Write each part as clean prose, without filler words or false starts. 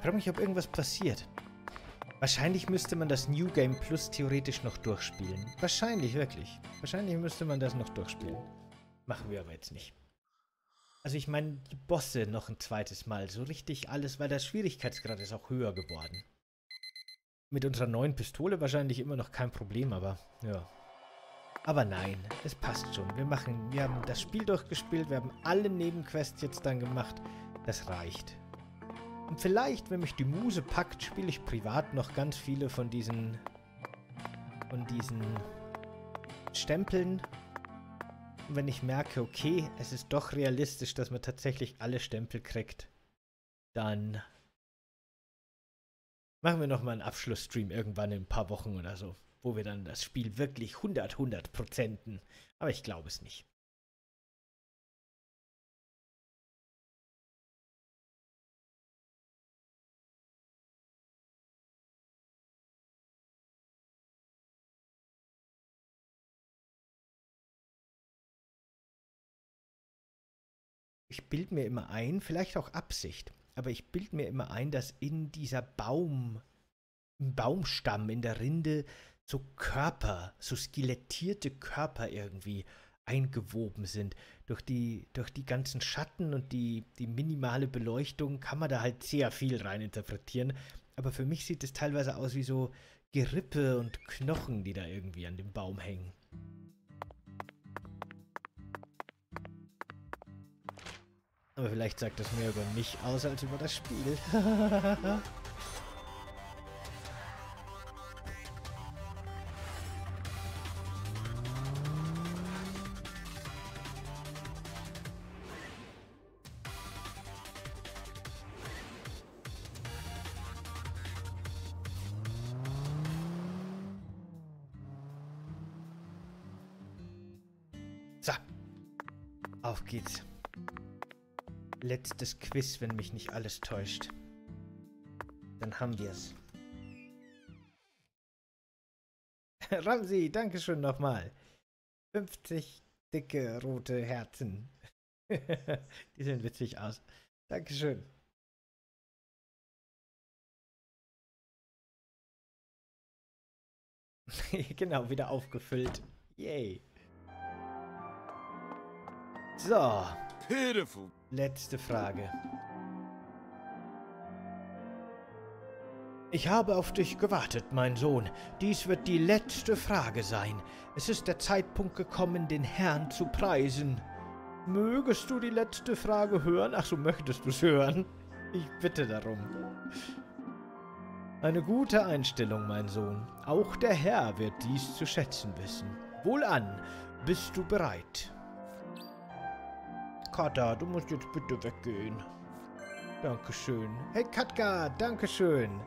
frage mich, ob irgendwas passiert. Wahrscheinlich müsste man das New Game Plus theoretisch noch durchspielen. Wahrscheinlich, wirklich. Wahrscheinlich müsste man das noch durchspielen. Machen wir aber jetzt nicht. Also ich meine, die Bosse noch ein zweites Mal. So richtig alles, weil der Schwierigkeitsgrad ist auch höher geworden. Mit unserer neuen Pistole wahrscheinlich immer noch kein Problem, aber ja. Aber nein, es passt schon. Wir haben das Spiel durchgespielt, wir haben alle Nebenquests jetzt dann gemacht. Das reicht. Und vielleicht, wenn mich die Muse packt, spiele ich privat noch ganz viele von diesen Stempeln. Und wenn ich merke, okay, es ist doch realistisch, dass man tatsächlich alle Stempel kriegt, dann machen wir nochmal einen Abschlussstream irgendwann in ein paar Wochen oder so, wo wir dann das Spiel wirklich 100%. Aber ich glaube es nicht. Ich bilde mir immer ein, vielleicht auch Absicht, aber ich bilde mir immer ein, dass in dieser im Baumstamm, in der Rinde, so Körper, so skelettierte Körper irgendwie eingewoben sind. Durch die ganzen Schatten und die minimale Beleuchtung kann man da halt sehr viel rein interpretieren. Aber für mich sieht es teilweise aus wie so Gerippe und Knochen, die da irgendwie an dem Baum hängen. Aber vielleicht sagt das mehr über mich aus als über das Spiel. So, auf geht's. Letztes Quiz, wenn mich nicht alles täuscht. Dann haben wir's. Ramsi, dankeschön nochmal. 50 dicke rote Herzen. Die sehen witzig aus. Dankeschön. Genau, wieder aufgefüllt. Yay. So. Pitiful. Letzte Frage. Ich habe auf dich gewartet, mein Sohn. Dies wird die letzte Frage sein. Es ist der Zeitpunkt gekommen, den Herrn zu preisen. Mögest du die letzte Frage hören? Ach so, möchtest du es hören? Ich bitte darum. Eine gute Einstellung, mein Sohn. Auch der Herr wird dies zu schätzen wissen. Wohlan, bist du bereit? Katka, du musst jetzt bitte weggehen. Dankeschön. Hey Katka, dankeschön.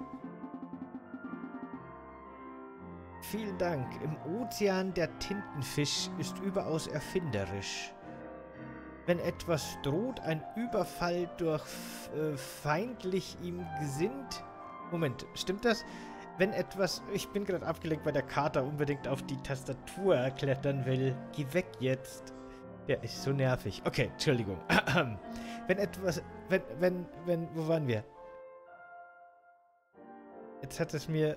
Vielen Dank. Im Ozean der Tintenfisch ist überaus erfinderisch. Wenn etwas droht, ein Überfall durch feindlich ihm gesinnt... Moment, stimmt das? Wenn etwas... Ich bin gerade abgelenkt, weil der Kater unbedingt auf die Tastatur klettern will. Geh weg jetzt. Der ist so nervig. Okay, Entschuldigung. Wenn etwas... Wo waren wir? Jetzt hat es mir...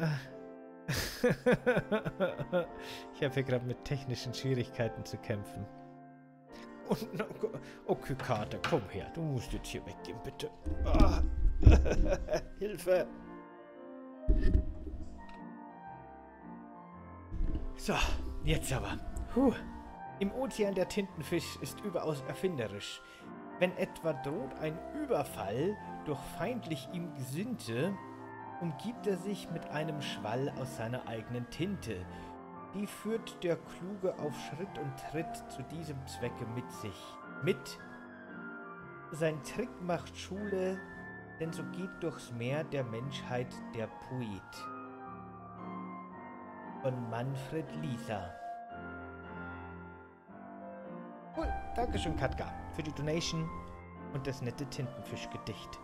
Ich habe hier gerade mit technischen Schwierigkeiten zu kämpfen. Und, okay, Kater, komm her. Du musst jetzt hier weggehen, bitte. Oh. Hilfe! So, jetzt aber. Im Ozean der Tintenfisch ist überaus erfinderisch. Wenn etwa droht ein Überfall durch feindlich ihm Gesinnte, umgibt er sich mit einem Schwall aus seiner eigenen Tinte. Die führt der Kluge auf Schritt und Tritt zu diesem Zwecke mit sich. Sein Trick macht Schule, denn so geht durchs Meer der Menschheit der Poet. Von Manfred Lieser. Cool, dankeschön Katka für die Donation und das nette Tintenfischgedicht.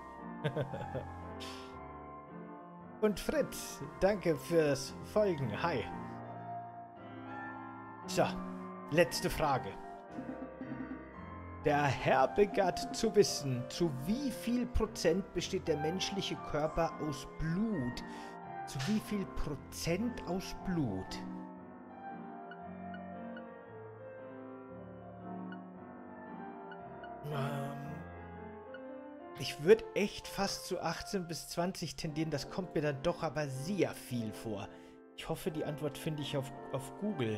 Und Fritz, danke fürs Folgen. Hi. So, letzte Frage. Der Herr begatt zu wissen, zu wie viel Prozent besteht der menschliche Körper aus Blut. Zu wie viel Prozent aus Blut? Ich würde echt fast zu 18 bis 20 tendieren. Das kommt mir dann doch aber sehr viel vor. Ich hoffe, die Antwort finde ich auf Google.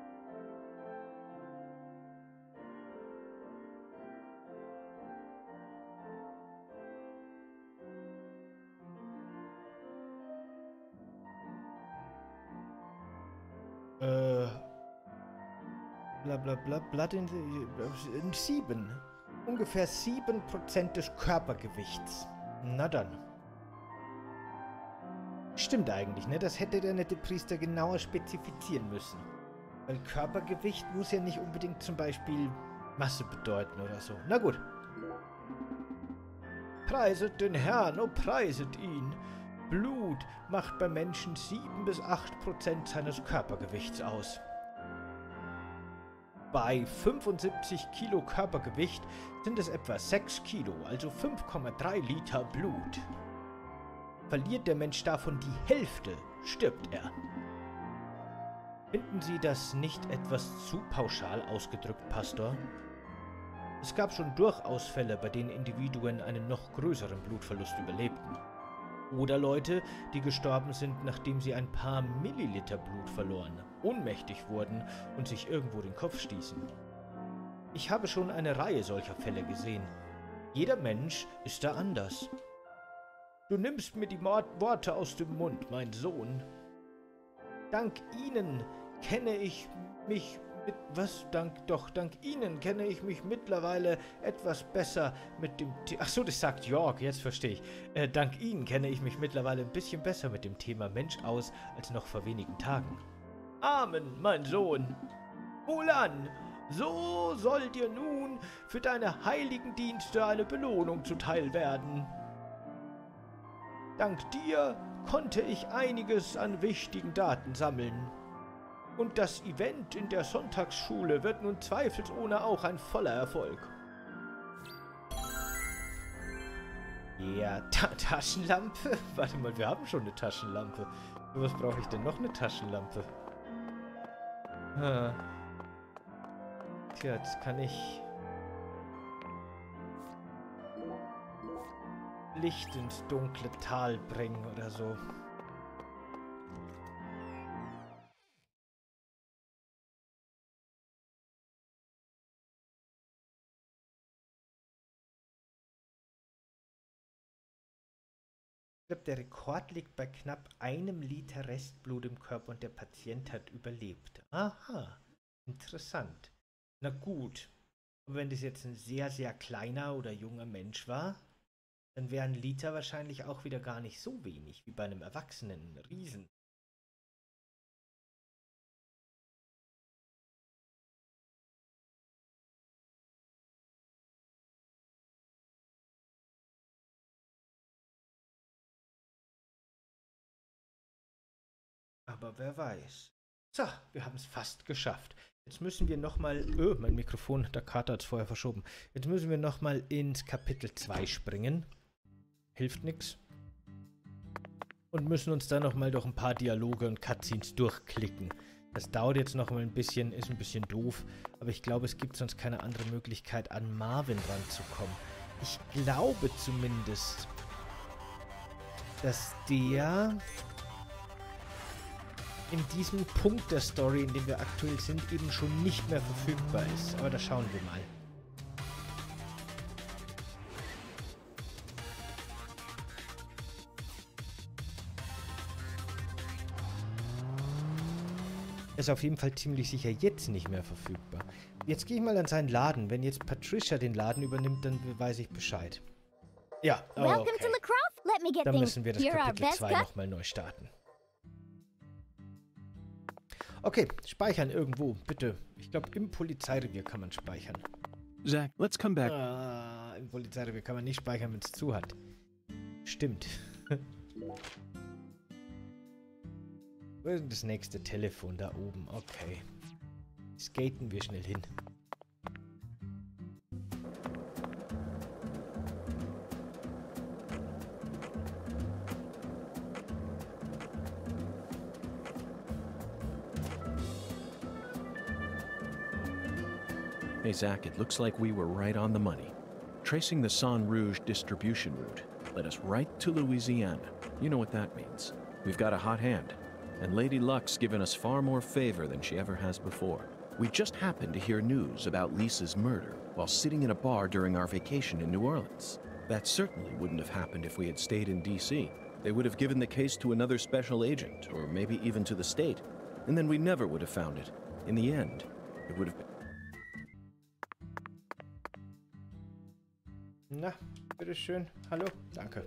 Blablabla, Blood in 7. Ungefähr 7% des Körpergewichts. Na dann. Stimmt eigentlich, ne? Das hätte der nette Priester genauer spezifizieren müssen. Weil Körpergewicht muss ja nicht unbedingt zum Beispiel Masse bedeuten oder so. Na gut. Preiset den Herrn, oh preiset ihn. Blut macht beim Menschen 7 bis 8% seines Körpergewichts aus. Bei 75 Kilo Körpergewicht sind es etwa 6 Kilo, also 5,3 Liter Blut. Verliert der Mensch davon die Hälfte, stirbt er. Finden Sie das nicht etwas zu pauschal ausgedrückt, Pastor? Es gab schon durchaus Fälle, bei denen Individuen einen noch größeren Blutverlust überlebten. Oder Leute, die gestorben sind, nachdem sie ein paar Milliliter Blut verloren, ohnmächtig wurden und sich irgendwo den Kopf stießen. Ich habe schon eine Reihe solcher Fälle gesehen. Jeder Mensch ist da anders. Du nimmst mir die Worte aus dem Mund, mein Sohn. Dank Ihnen kenne ich mich dank Ihnen kenne ich mich mittlerweile etwas besser mit dem Thema. Achso, das sagt York, jetzt verstehe ich. Dank Ihnen kenne ich mich mittlerweile ein bisschen besser mit dem Thema Mensch aus als noch vor wenigen Tagen. Amen, mein Sohn. Wohlan, so soll dir nun für deine heiligen Dienste eine Belohnung zuteil werden. Dank dir konnte ich einiges an wichtigen Daten sammeln. Und das Event in der Sonntagsschule wird nun zweifelsohne auch ein voller Erfolg. Ja, Taschenlampe? Warte mal, wir haben schon eine Taschenlampe. Für was brauche ich denn noch eine Taschenlampe? Tja, jetzt kann ich Licht ins dunkle Tal bringen oder so. Ich glaube, der Rekord liegt bei knapp 1 Liter Restblut im Körper und der Patient hat überlebt. Aha, interessant. Na gut, aber wenn das jetzt ein sehr, sehr kleiner oder junger Mensch war, dann wäre 1 Liter wahrscheinlich auch wieder gar nicht so wenig wie bei einem erwachsenen Riesen. Aber wer weiß. So, wir haben es fast geschafft. Jetzt müssen wir nochmal... mein Mikrofon, der Kater hat es vorher verschoben. Jetzt müssen wir nochmal ins Kapitel 2 springen. Hilft nichts. Und müssen uns dann nochmal durch ein paar Dialoge und Cutscenes durchklicken. Das dauert jetzt nochmal ein bisschen, ist ein bisschen doof. Aber ich glaube, es gibt sonst keine andere Möglichkeit, an Marvin ranzukommen. Ich glaube zumindest, dass der... in diesem Punkt der Story, in dem wir aktuell sind, eben schon nicht mehr verfügbar ist. Aber da schauen wir mal. Ist auf jeden Fall ziemlich sicher jetzt nicht mehr verfügbar. Jetzt gehe ich mal an seinen Laden. Wenn jetzt Patricia den Laden übernimmt, dann weiß ich Bescheid. Ja, okay. Dann müssen wir das Kapitel 2 nochmal neu starten. Okay, speichern irgendwo, bitte. Ich glaube, im Polizeirevier kann man speichern. Zach, let's come back. Im Polizeirevier kann man nicht speichern, wenn es zu hat. Stimmt. Wo ist denn das nächste Telefon? Da oben, okay. Skaten wir schnell hin. Hey, Zach, it looks like we were right on the money. Tracing the San Rouge distribution route led us right to Louisiana. You know what that means. We've got a hot hand, and Lady Luck's given us far more favor than she ever has before. We just happened to hear news about Lisa's murder while sitting in a bar during our vacation in New Orleans. That certainly wouldn't have happened if we had stayed in D.C. They would have given the case to another special agent, or maybe even to the state, and then we never would have found it. In the end, it would have been... Na, bitteschön. Hallo? Danke.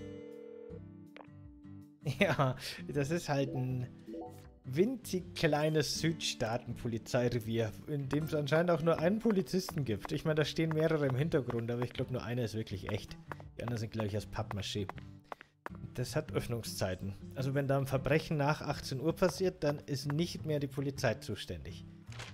Ja, das ist halt ein winzig kleines Südstaaten-Polizeirevier, in dem es anscheinend auch nur einen Polizisten gibt. Ich meine, da stehen mehrere im Hintergrund, aber ich glaube, nur einer ist wirklich echt. Die anderen sind, glaube ich, aus Pappmaché. Das hat Öffnungszeiten. Also wenn da ein Verbrechen nach 18 Uhr passiert, dann ist nicht mehr die Polizei zuständig.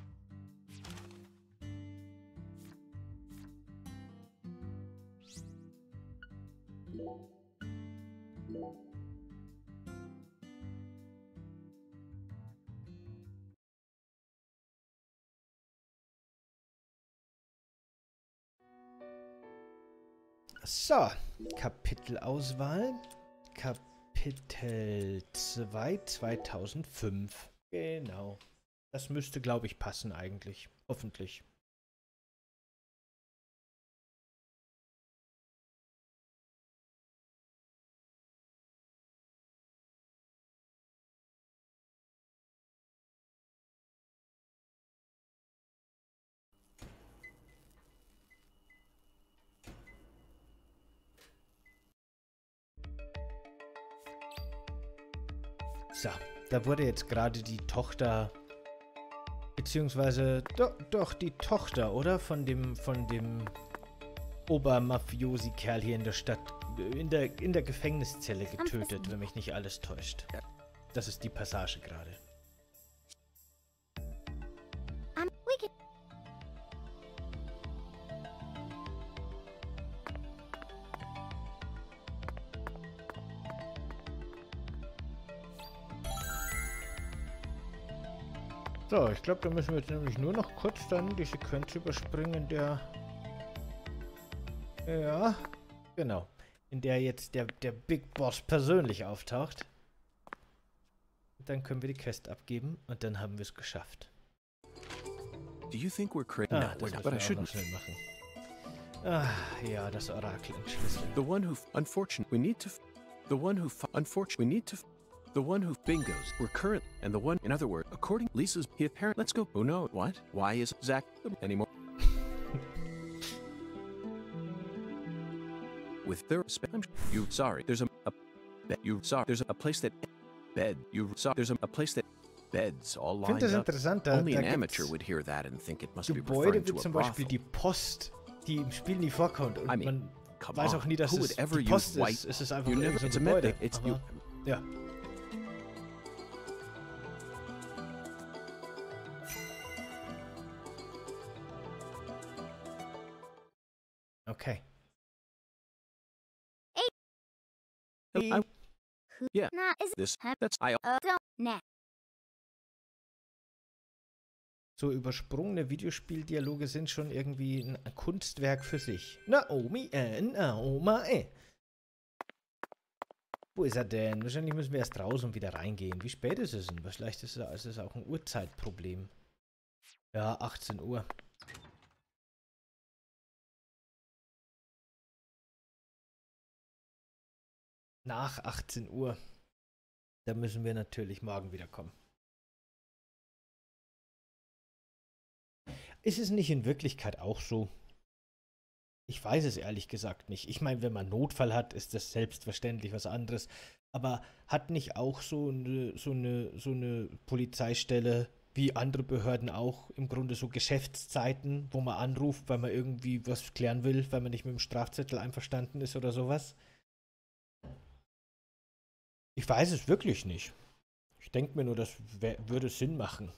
So, Kapitelauswahl. Kapitel 2, 2005. Genau. Das müsste, glaube ich, passen eigentlich. Hoffentlich. So, da wurde jetzt gerade die Tochter, beziehungsweise doch die Tochter, oder? Von dem Obermafiosi-Kerl hier in der Stadt, in der Gefängniszelle getötet, wenn mich nicht alles täuscht. Das ist die Passage gerade. So, ich glaube, da müssen wir jetzt nämlich nur noch kurz dann die Sequenz überspringen, ja, genau. In der jetzt der Big Boss persönlich auftaucht. Und dann können wir die Quest abgeben und dann haben wir es geschafft. Do you think we're crazy? Ah, das müssen wir auch noch schnell machen. Ah, ja, das Orakel entschlüsseln. The one who, unfortunately, we need to... The one who, unfortunately, we need to... The one who bingos we're current, and the one, in other words, according Lisa's, he apparent. Let's go. Oh no, what? Why is Zach anymore? With their you sorry, there's a you sorry, there's a place that bed you sorry, there's a place that beds all lined up. Interessant, Only an amateur would hear that and think it must be Gebäude referring wie to a zum Beispiel brothel. die Post, die im Spiel nie vorkommt und I mean, man come weiß on, auch nie, dass who es would ever die Post use white? ist. Es ist einfach You nur never, so ein it's a Gebäude. mythic. It's Aber, you. ja. Okay. Yeah, this that's I. So übersprungene Videospieldialoge sind schon irgendwie ein Kunstwerk für sich. Naomi, Naoma, Wo ist er denn? Wahrscheinlich müssen wir erst raus und wieder reingehen. Wie spät ist es denn? Vielleicht ist es auch ein Uhrzeitproblem. Ja, 18 Uhr. Nach 18 Uhr. Da müssen wir natürlich morgen wieder kommen. Ist es nicht in Wirklichkeit auch so? Ich weiß es ehrlich gesagt nicht. Ich meine, wenn man Notfall hat, ist das selbstverständlich was anderes. Aber hat nicht auch so eine Polizeistelle wie andere Behörden auch im Grunde so Geschäftszeiten, wo man anruft, weil man irgendwie was klären will, weil man nicht mit dem Strafzettel einverstanden ist oder sowas? Ich weiß es wirklich nicht. Ich denke mir nur, das würde Sinn machen.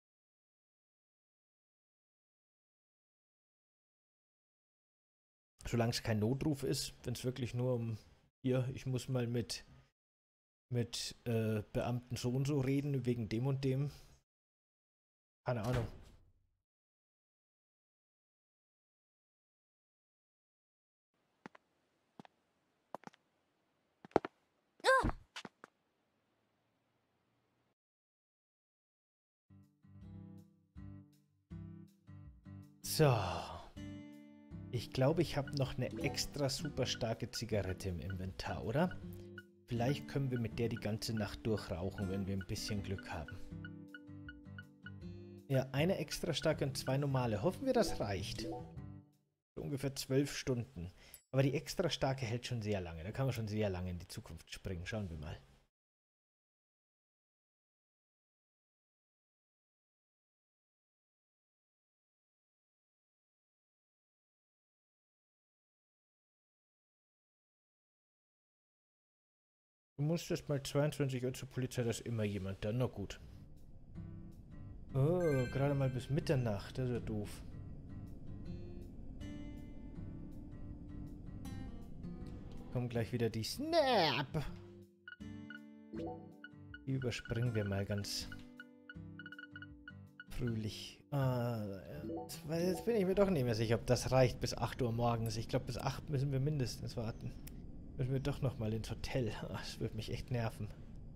Solange es kein Notruf ist, wenn es wirklich nur um, hier, ich muss mal mit Beamten so und so reden, wegen dem und dem. Keine Ahnung. So. Ich glaube, ich habe noch eine extra super starke Zigarette im Inventar, oder? Vielleicht können wir mit der die ganze Nacht durchrauchen, wenn wir ein bisschen Glück haben. Ja, eine extra starke und 2 normale. Hoffen wir, das reicht. Für ungefähr 12 Stunden. Aber die extra starke hält schon sehr lange. Da kann man schon sehr lange in die Zukunft springen. Schauen wir mal. Du musstest mal 22 Uhr zur Polizei, da ist immer jemand da. Na gut. Oh, gerade mal bis Mitternacht. Das ist ja doof. Kommen gleich wieder die Snap. Die überspringen wir mal ganz fröhlich. Jetzt bin ich mir doch nicht mehr sicher, ob das reicht bis 8 Uhr morgens. Ich glaube, bis 8 müssen wir mindestens warten. Müssen wir doch noch mal ins Hotel. Das würde mich echt nerven.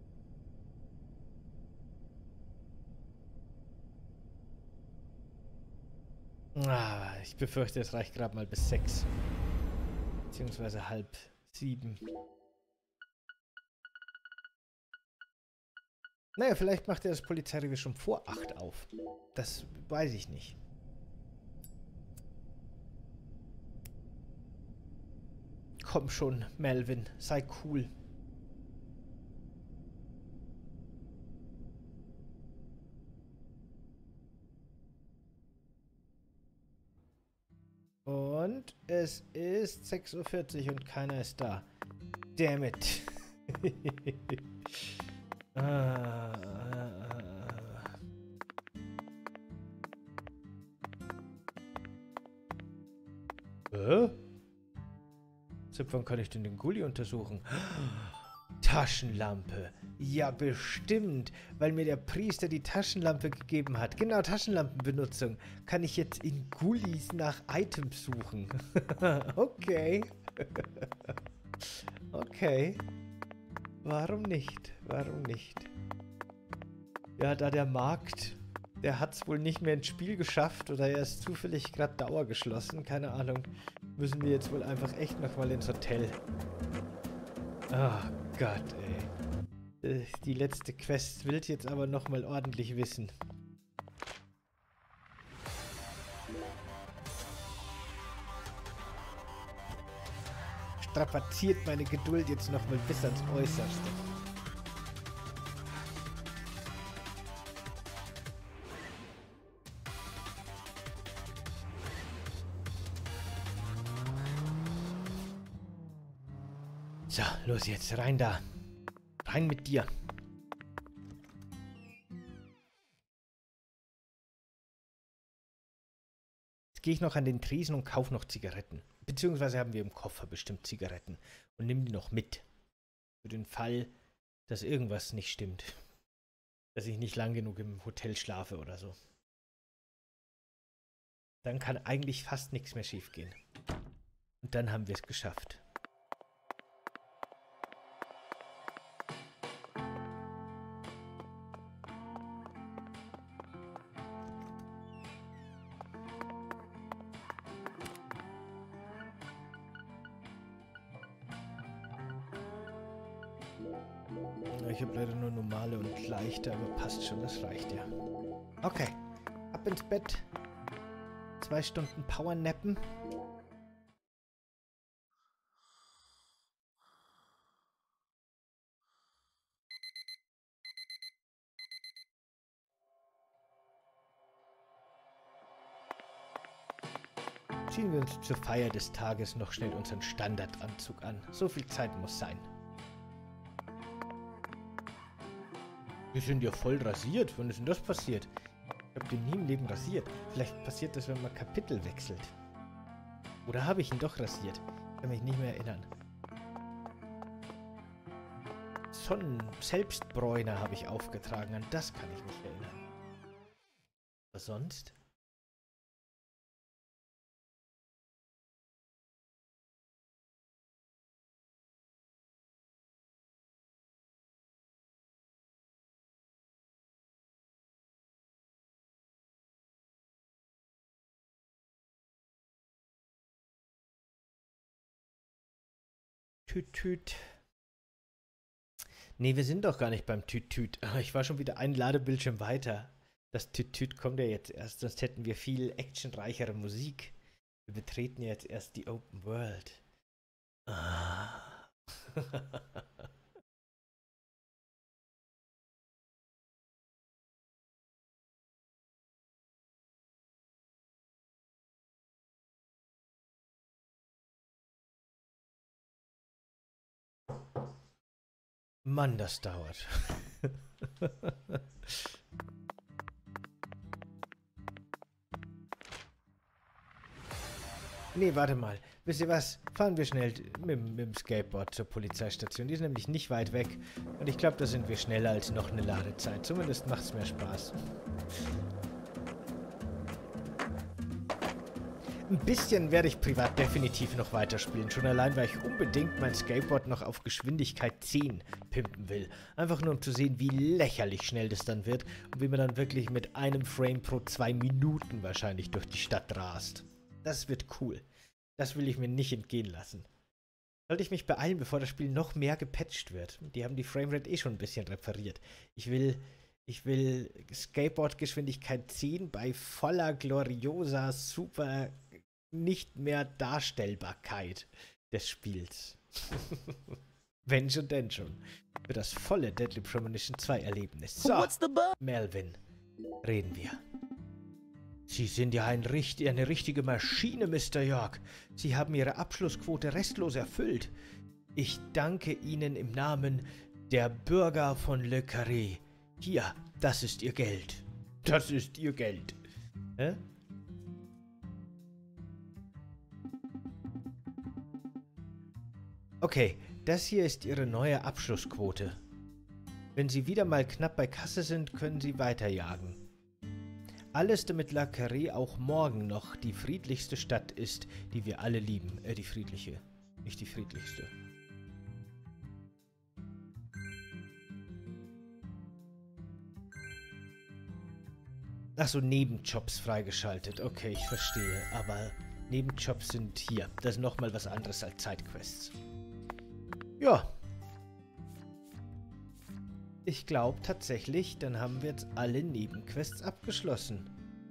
Ich befürchte, es reicht gerade mal bis 6. Beziehungsweise halb 7. Naja, vielleicht macht er das Polizeirevier schon vor 8 auf. Das weiß ich nicht. Komm schon, Melvin, sei cool. Und es ist 6:40 Uhr und keiner ist da. Damn it. Seit wann kann ich denn den Gully untersuchen? Taschenlampe. Ja, bestimmt, weil mir der Priester die Taschenlampe gegeben hat. Genau, Taschenlampenbenutzung. Kann ich jetzt in Gullis nach Items suchen. Okay. Okay. Warum nicht? Warum nicht? Ja, da der Markt, der hat es wohl nicht mehr ins Spiel geschafft oder er ist zufällig gerade dauergeschlossen. Keine Ahnung. Müssen wir jetzt wohl einfach echt nochmal ins Hotel. Oh Gott, ey. Die letzte Quest will ich jetzt aber nochmal ordentlich wissen. Strapaziert meine Geduld jetzt nochmal bis ans Äußerste. So, los jetzt, rein da. Rein mit dir. Jetzt gehe ich noch an den Tresen und kaufe noch Zigaretten. Beziehungsweise haben wir im Koffer bestimmt Zigaretten. Und nimm die noch mit. Für den Fall, dass irgendwas nicht stimmt. Dass ich nicht lang genug im Hotel schlafe oder so. Dann kann eigentlich fast nichts mehr schief gehen. Und dann haben wir es geschafft. Ich habe leider nur normale und leichte, aber passt schon, das reicht ja. Okay, ab ins Bett. 2 Stunden Powernappen. Ziehen wir uns zur Feier des Tages noch schnell unseren Standardanzug an. So viel Zeit muss sein. Wir sind ja voll rasiert. Wann ist denn das passiert? Ich habe den nie im Leben rasiert. Vielleicht passiert das, wenn man Kapitel wechselt. Oder habe ich ihn doch rasiert? Ich kann mich nicht mehr erinnern. Selbstbräuner habe ich aufgetragen. An das kann ich mich erinnern. Was sonst? Tüt, tüt. Nee, wir sind doch gar nicht beim Tüt, tüt. Ich war schon wieder ein Ladebildschirm weiter. Das Tüt, tüt kommt ja jetzt erst, sonst hätten wir viel actionreichere Musik. Wir betreten jetzt erst die Open World. Ah. Mann, das dauert. Nee, warte mal. Wisst ihr was? Fahren wir schnell mit dem Skateboard zur Polizeistation. Die ist nämlich nicht weit weg. Und ich glaube, da sind wir schneller als noch eine Ladezeit. Zumindest macht es mehr Spaß. Ein bisschen werde ich privat definitiv noch weiterspielen. Schon allein, weil ich unbedingt mein Skateboard noch auf Geschwindigkeit 10 pimpen will. Einfach nur, um zu sehen, wie lächerlich schnell das dann wird. Und wie man dann wirklich mit einem Frame pro 2 Minuten wahrscheinlich durch die Stadt rast. Das wird cool. Das will ich mir nicht entgehen lassen. Sollte ich mich beeilen, bevor das Spiel noch mehr gepatcht wird. Die haben die Framerate schon ein bisschen repariert. Ich will Skateboard-Geschwindigkeit 10 bei voller, glorioser, super nicht mehr Darstellbarkeit des Spiels. Wenn schon, denn schon. Für das volle Deadly Premonition 2 Erlebnis. So, Melvin, reden wir. Sie sind ja eine richtige Maschine, Mr. York. Sie haben Ihre Abschlussquote restlos erfüllt. Ich danke Ihnen im Namen der Bürger von Le Carré. Hier, das ist Ihr Geld. Das ist Ihr Geld. Hä? Okay, das hier ist Ihre neue Abschlussquote. Wenn Sie wieder mal knapp bei Kasse sind, können Sie weiterjagen. Alles, damit La Carré auch morgen noch die friedlichste Stadt ist, die wir alle lieben. Die friedliche, nicht die friedlichste. Ach so, Nebenjobs freigeschaltet. Okay, ich verstehe. Aber Nebenjobs sind hier. Das ist nochmal was anderes als Sidequests. Ja. Ich glaube tatsächlich, dann haben wir jetzt alle Nebenquests abgeschlossen.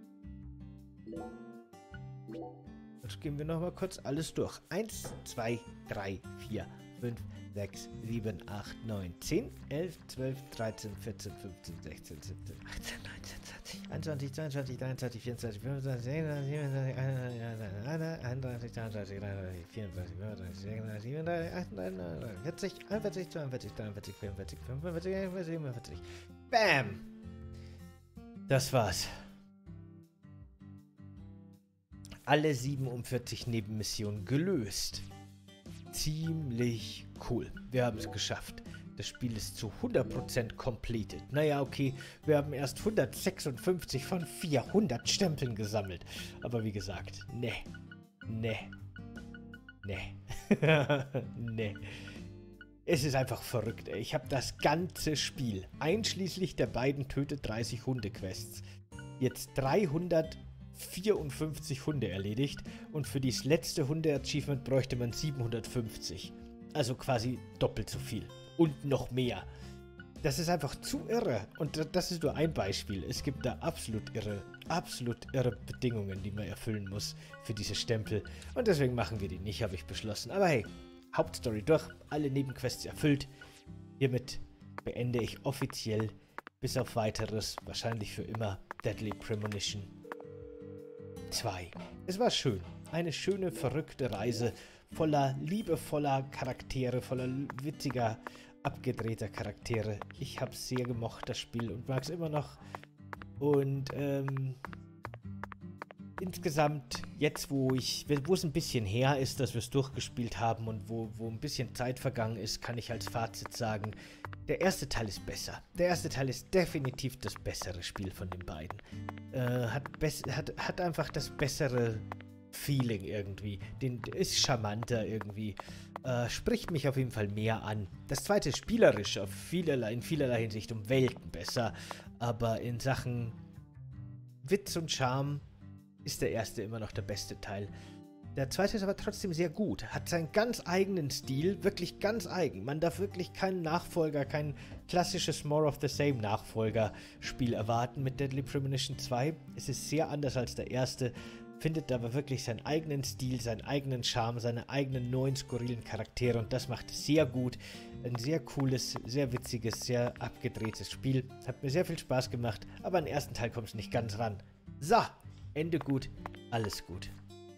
Jetzt gehen wir nochmal kurz alles durch. 1, 2, 3, 4, 5, 6, 7, 8, 9, 10, 11, 12, 13, 14, 15, 16, 17, 18, 19, 20, 21, 22, 23, 24, 25, 26, 27, 31, 32, 33, 34, 35, 36, 37, 38, 39, 40, 41, 42, 43, 44, 45, 46, 47. Bam! Das war's. Alle 47 Nebenmissionen gelöst. Ziemlich cool. Wir haben es geschafft. Das Spiel ist zu 100% completed. Naja, okay, wir haben erst 156 von 400 Stempeln gesammelt. Aber wie gesagt, ne. Es ist einfach verrückt, ey. Ich habe das ganze Spiel, einschließlich der beiden Töte 30 Hunde-Quests, jetzt 354 Hunde erledigt und für dieses letzte Hunde-Achievement bräuchte man 750. Also quasi doppelt so viel. Und noch mehr. Das ist einfach zu irre. Und das ist nur ein Beispiel. Es gibt da absolut irre Bedingungen, die man erfüllen muss für diese Stempel. Und deswegen machen wir die nicht, habe ich beschlossen. Aber hey, Hauptstory durch, alle Nebenquests erfüllt. Hiermit beende ich offiziell, bis auf weiteres, wahrscheinlich für immer, Deadly Premonition 2. Es war schön. Eine schöne, verrückte Reise voller liebevoller Charaktere, voller witziger, abgedrehter Charaktere. Ich habe es sehr gemocht, das Spiel, und mag es immer noch. Und insgesamt, jetzt wo es ein bisschen her ist, dass wir es durchgespielt haben und wo ein bisschen Zeit vergangen ist, kann ich als Fazit sagen, der erste Teil ist besser. Der erste Teil ist definitiv das bessere Spiel von den beiden. Hat einfach das bessere Feeling irgendwie. Ist charmanter irgendwie. Spricht mich auf jeden Fall mehr an. Das zweite ist spielerisch in vielerlei Hinsicht um Welten besser. Aber in Sachen Witz und Charme ist der erste immer noch der beste Teil. Der zweite ist aber trotzdem sehr gut. Hat seinen ganz eigenen Stil, wirklich ganz eigen. Man darf wirklich keinen Nachfolger, kein klassisches More of the Same Nachfolgerspiel erwarten mit Deadly Premonition 2. Es ist sehr anders als der erste, findet aber wirklich seinen eigenen Stil, seinen eigenen Charme, seine eigenen neuen skurrilen Charaktere und das macht es sehr gut. Ein sehr cooles, sehr witziges, sehr abgedrehtes Spiel. Hat mir sehr viel Spaß gemacht, aber an den ersten Teil kommt es nicht ganz ran. So, Ende gut, alles gut.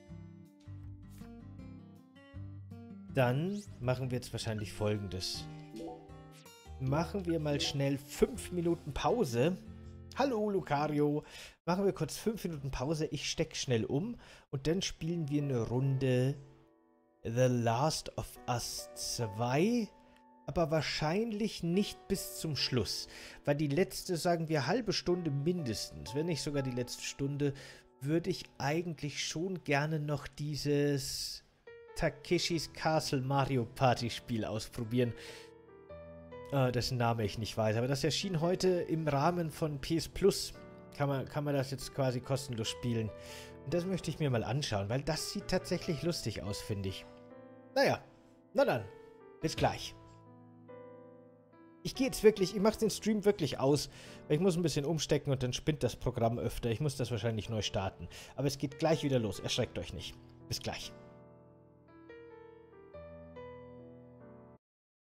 Dann machen wir jetzt wahrscheinlich Folgendes. Machen wir mal schnell 5 Minuten Pause. Hallo Lucario. Machen wir kurz 5 Minuten Pause. Ich stecke schnell um und dann spielen wir eine Runde The Last of Us 2. Aber wahrscheinlich nicht bis zum Schluss. Weil die letzte, sagen wir, halbe Stunde mindestens, wenn nicht sogar die letzte Stunde, würde ich eigentlich schon gerne noch dieses Takeshis Castle Mario Party Spiel ausprobieren. Dessen Name ich nicht weiß. Aber das erschien heute im Rahmen von PS Plus. Kann man das jetzt quasi kostenlos spielen. Und das möchte ich mir mal anschauen, weil das sieht tatsächlich lustig aus, finde ich. Naja, na dann. Bis gleich. Ich gehe jetzt wirklich, ich mache den Stream wirklich aus, weil ich muss ein bisschen umstecken und dann spinnt das Programm öfter. Ich muss das wahrscheinlich neu starten. Aber es geht gleich wieder los. Erschreckt euch nicht. Bis gleich.